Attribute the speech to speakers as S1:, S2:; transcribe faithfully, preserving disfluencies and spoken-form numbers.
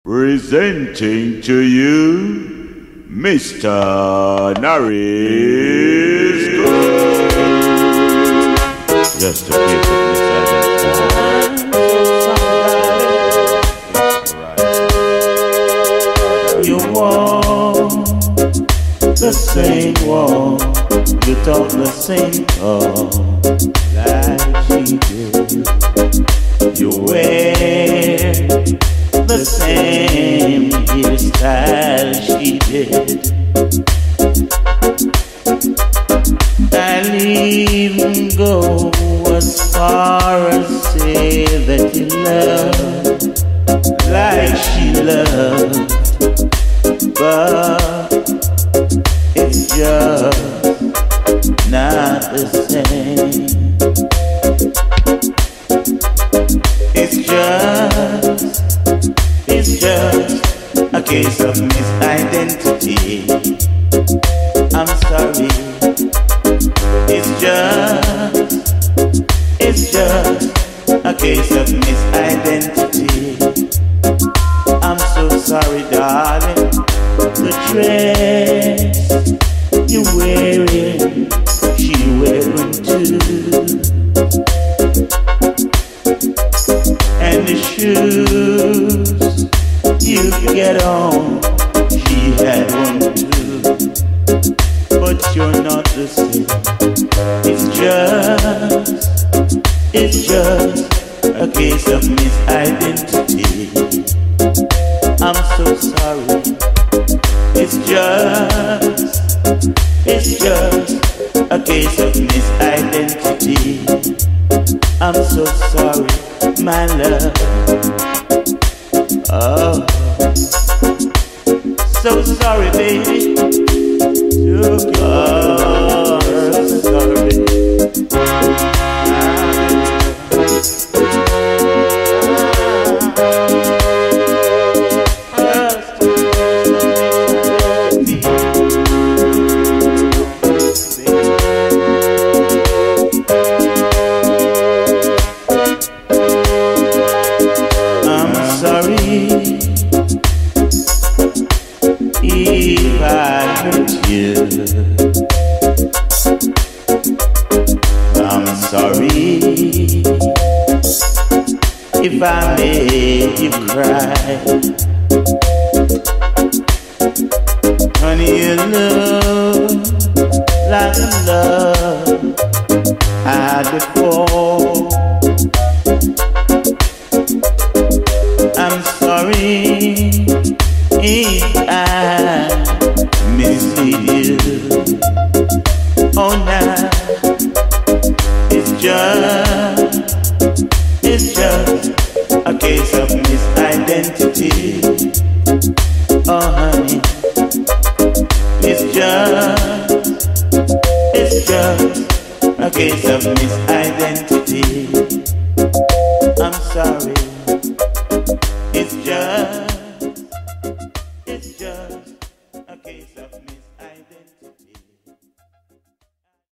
S1: Presenting to you, Mister Naris. Just a piece of misidentified.
S2: You walk the same walk, you talk the same talk, like she did. You wear the same hairstyle she did. I'll even go as far as say that you love like she loved, but it's just not the same. It's just It's just a case of misidentity. I'm sorry. It's just, it's just a case of misidentity. I'm so sorry, darling. The dress you're wearing, she wearing too. And the shoes you get on, she had one too. But you're not the same. It's just, it's just a case of misidentity. I'm so sorry. It's just, it's just a case of misidentity. I'm so sorry, my love. Oh, so sorry, baby. Oh, so sorry. I'm sorry if I hurt you. I'm sorry if I made you cry. Honey, you look like the love I had before. I'm sorry if I mislead you. Oh, now it's just, it's just a case of misidentity. Oh, honey, it's just, it's just a case of misidentity. I'm sorry.